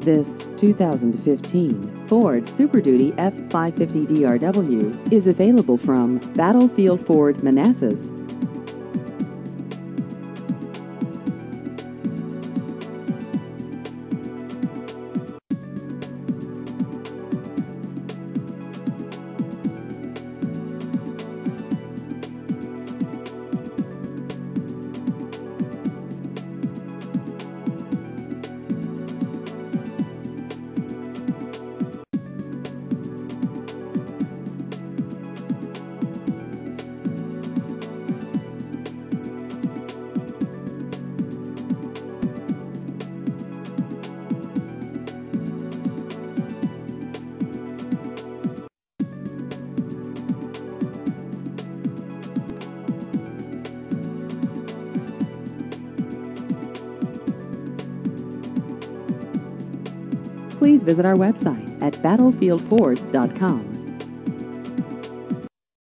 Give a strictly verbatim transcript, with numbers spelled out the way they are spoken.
This two thousand fifteen Ford Super Duty F five fifty D R W is available from Battlefield Ford Manassas. Please visit our website at battlefield ford dot com.